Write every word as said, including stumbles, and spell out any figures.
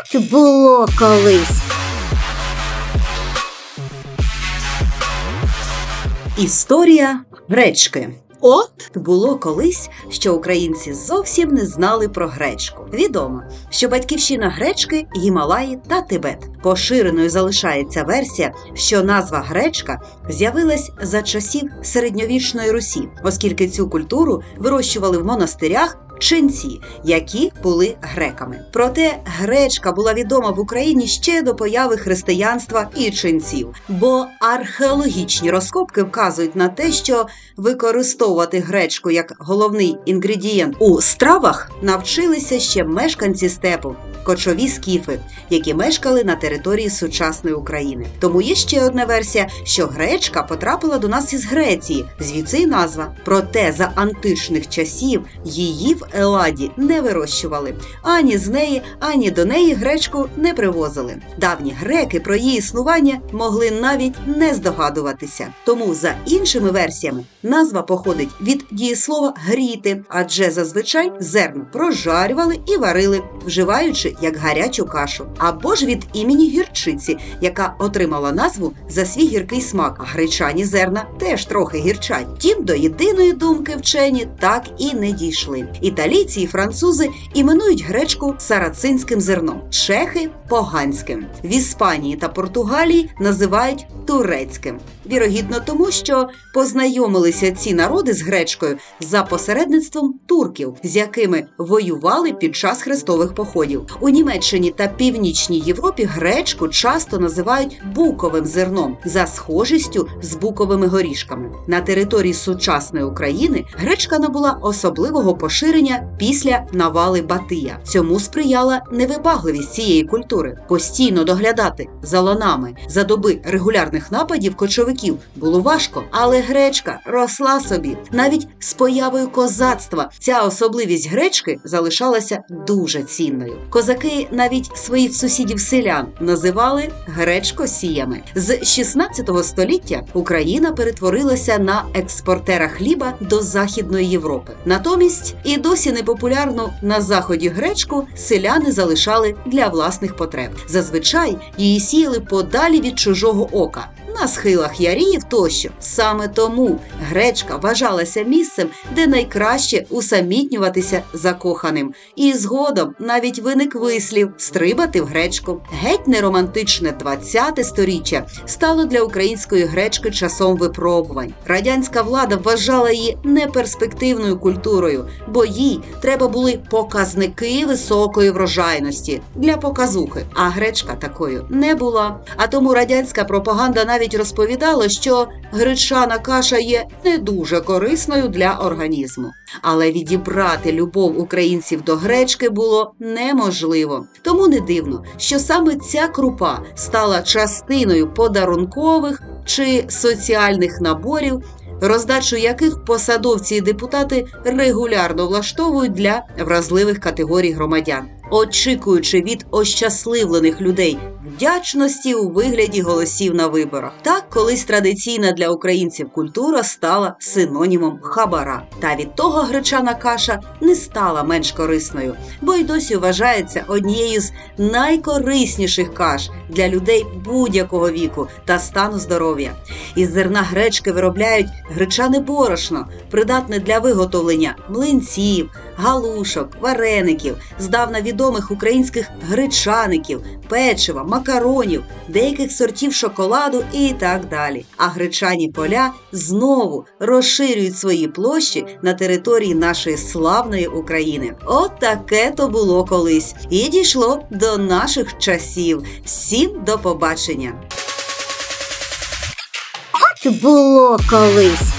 От було колись. Історія гречки. От було колись, що українці зовсім не знали про гречку. Відомо, що батьківщина гречки – Гімалаї та Тибет. Поширеною залишається версія, що назва гречка з'явилась за часів середньовічної Русі, оскільки цю культуру вирощували в монастирях ченці, які були греками. Проте гречка була відома в Україні ще до появи християнства і ченців, бо археологічні розкопки вказують на те, що використовувати гречку як головний інгредієнт у стравах навчилися ще мешканці степу, кочові скіфи, які мешкали на території сучасної України. Тому є ще одна версія, що гречка потрапила до нас із Греції, звідси й назва. Проте за античних часів її в Еладі не вирощували. Ані з неї, ані до неї гречку не привозили. Давні греки про її існування могли навіть не здогадуватися. Тому за іншими версіями назва походить від дієслова «гріти», адже зазвичай зерно прожарювали і варили, вживаючи як гарячу кашу. Або ж від імені гірчиці, яка отримала назву за свій гіркий смак, а гречані зерна теж трохи гірчать. Втім, до єдиної думки вчені так і не дійшли. Італійці і французи іменують гречку сарацинським зерном, чехи – поганським. В Іспанії та Португалії називають турецьким. Вірогідно тому, що познайомилися ці народи з гречкою за посередництвом турків, з якими воювали під час хрестових походів. У Німеччині та Північній Європі гречку часто називають буковим зерном за схожістю з буковими горішками. На території сучасної України гречка набула особливого поширення після навали Батия. Цьому сприяла невибагливість цієї культури. Постійно доглядати за ланами за доби регулярних нападів кочовиків було важко, але гречка росла собі. Навіть з появою козацтва ця особливість гречки залишалася дуже цінною. Козаки навіть своїх сусідів-селян називали гречкосіями. З шістнадцятого століття Україна перетворилася на експортера хліба до Західної Європи. Натомість і досі непопулярну на Заході гречку селяни залишали для власних потреб. Зазвичай її сіяли подалі від чужого ока, на схилах ярів тощо. Саме тому гречка вважалася місцем, де найкраще усамітнюватися закоханим. І згодом навіть виник вислів «стрибати в гречку». Геть неромантичне двадцяте сторіччя стало для української гречки часом випробувань. Радянська влада вважала її неперспективною культурою, бо їй треба були показники високої врожайності для показухи. А гречка такою не була. А тому радянська пропаганда навіть розповідала, що гречана каша є не дуже корисною для організму. Але відібрати любов українців до гречки було неможливо. Тому не дивно, що саме ця крупа стала частиною подарункових чи соціальних наборів, роздачу яких посадовці і депутати регулярно влаштовують для вразливих категорій громадян, очікуючи від ощасливлених людей вдячності у вигляді голосів на виборах. Так, колись традиційна для українців культура стала синонімом хабара. Та від того гречана каша не стала менш корисною, бо й досі вважається однією з найкорисніших каш для людей будь-якого віку та стану здоров'я. Із зерна гречки виробляють гречане борошно, придатне для виготовлення млинців, галушок, вареників, здавна відомих українських гречаників, печива, макаронів, деяких сортів шоколаду і так далі. А гречані поля знову розширюють свої площі на території нашої славної України. От таке то було колись. І дійшло до наших часів. Всім до побачення! От було колись.